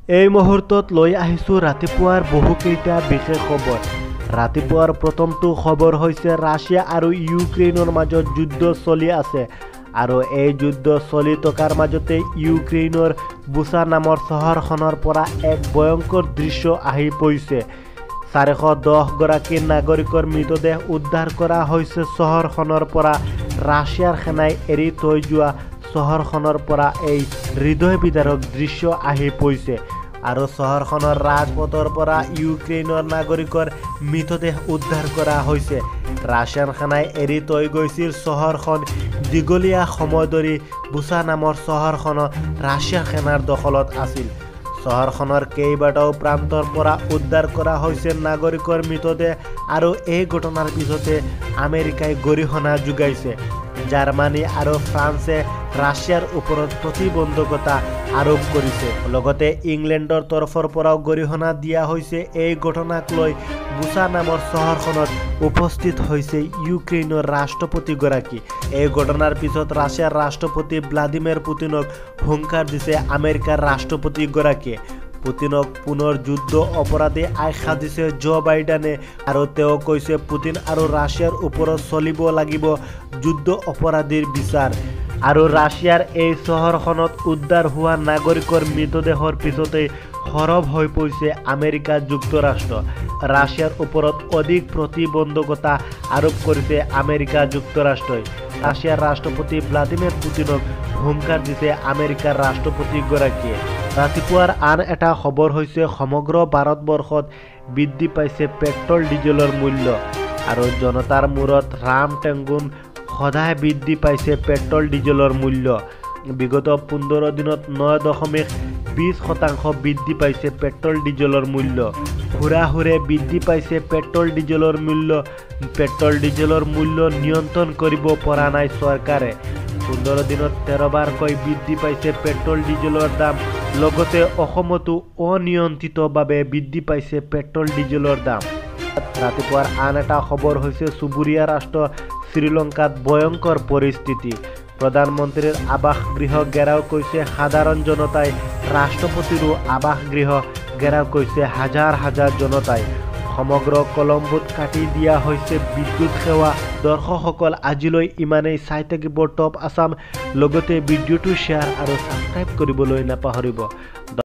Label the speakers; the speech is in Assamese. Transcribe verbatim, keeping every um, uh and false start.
Speaker 1: এই মুহূৰ্তত লৈ আহিছো ৰাতিপুৱাৰ বহুকেইটা বিশেষ খবৰ। ৰাতিপুৱাৰ প্ৰথমটো খবৰ হৈছে ৰাছিয়া আৰু ইউক্ৰেইনৰ মাজত যুদ্ধ চলি আছে আৰু এই যুদ্ধ চলি থকাৰ মাজতে ইউক্ৰেইনৰ বুচা নামৰ চহৰখনৰ পৰা এক ভয়ংকৰ দৃশ্য আহি পৰিছে। চাৰিশ দহ গৰাকী নাগৰিকৰ মৃতদেহ উদ্ধাৰ কৰা হৈছে চহৰখনৰ পৰা। ৰাছিয়াৰ সেনাই এৰি থৈ যোৱা চহৰখনৰ পৰা এই হৃদয় বিদাৰক দৃশ্য আহি পৰিছে আৰু চহৰখনৰ ৰাজপথৰ পৰা ইউক্ৰেইনৰ নাগৰিকৰ মৃতদেহ উদ্ধাৰ কৰা হৈছে। ৰাছিয়ান সেনাই এৰি থৈ গৈছিল চহৰখন। দীঘলীয়া সময় ধৰি বুচা নামৰ চহৰখন ৰাছিয়া সেনাৰ দখলত আছিল। চহৰখনৰ কেইবাটাও প্ৰান্তৰ পৰা উদ্ধাৰ কৰা হৈছে নাগৰিকৰ মৃতদেহ আৰু এই ঘটনাৰ পিছতে আমেৰিকাই গৰিহণা যোগাইছে। জাৰ্মানী আৰু ফ্ৰান্সে ৰাছিয়াৰ ওপৰত প্ৰতিবন্ধকতা আৰোপ কৰিছে। লগতে ইংলেণ্ডৰ তৰফৰ পৰাও গৰিহণা দিয়া হৈছে। এই ঘটনাক লৈ বুচা নামৰ চহৰখনত উপস্থিত হৈছে ইউক্ৰেইনৰ ৰাষ্ট্ৰপতিগৰাকী। এই ঘটনাৰ পিছত ৰাছিয়াৰ ৰাষ্ট্ৰপতি ভ্লাদিমিৰ পুটিনক হুংকাৰ দিছে আমেৰিকাৰ ৰাষ্ট্ৰপতিগৰাকীয়ে। পুটিনক পুনৰ যুদ্ধ অপৰাধী আখ্যা দিছে জ' বাইডেনে আৰু তেওঁ কৈছে পুটিন আৰু ৰাছিয়াৰ ওপৰত চলিব লাগিব যুদ্ধ অপৰাধীৰ বিচাৰ। আৰু ৰাছিয়াৰ এই চহৰখনত উদ্ধাৰ হোৱা নাগৰিকৰ মৃতদেহৰ পিছতেই সৰব হৈ পৰিছে আমেৰিকা যুক্তৰাষ্ট্ৰ। ৰাছিয়াৰ ওপৰত অধিক প্ৰতিবন্ধকতা আৰোপ কৰিছে আমেৰিকা যুক্তৰাষ্ট্ৰই। ৰাছিয়াৰ ৰাষ্ট্ৰপতি ভ্লাদিমিৰ পুটিনক হুংকাৰ দিছে আমেৰিকাৰ ৰাষ্ট্ৰপতিগৰাকীয়ে। ৰাতিপুৱাৰ আন এটা খবৰ হৈছে সমগ্ৰ ভাৰতবৰ্ষত বৃদ্ধি পাইছে পেট্ৰল ডিজেলৰ মূল্য আৰু জনতাৰ মূৰত ৰাম টেংগুন সদায় বৃদ্ধি পাইছে পেট্ৰল ডিজেলৰ মূল্য। বিগত পোন্ধৰ দিনত ন দশমিক বিশ শতাংশ বৃদ্ধি পাইছে পেট্ৰল ডিজেলৰ মূল্য। হুৰাহুৰে বৃদ্ধি পাইছে পেট্ৰল ডিজেলৰ মূল্য। পেট্ৰল ডিজেলৰ মূল্য নিয়ন্ত্ৰণ কৰিব পৰা নাই চৰকাৰে। পোন্ধৰ দিনত তেৰবাৰকৈ বৃদ্ধি পাইছে পেট্ৰল ডিজেলৰ দাম। লগতে অসমতো অনিয়ন্ত্ৰিতভাৱে বৃদ্ধি পাইছে পেট্ৰল ডিজেলৰ দাম। ৰাতিপুৱাৰ আন এটা খবৰ হৈছে চুবুৰীয়া ৰাষ্ট্ৰ শ্ৰীলংকাত ভয়ংকৰ পৰিস্থিতি। প্ৰধানমন্ত্ৰীৰ আৱাসগৃহ ঘেৰাও কৰিছে সাধাৰণ জনতাই। ৰাষ্ট্ৰপতিৰো আৱাসগৃহ ঘেৰাও কৰিছে হাজাৰ হাজাৰ জনতাই। সমগ্ৰ কলম্বোত কাটি দিয়া হৈছে বিদ্যুৎ সেৱা। দৰ্শকসকল আজিলৈ ইমানেই। চাই থাকিব টপ আছাম। লগতে ভিডিঅ'টো শ্বেয়াৰ আৰু ছাবস্ক্ৰাইব কৰিবলৈ নাপাহৰিব।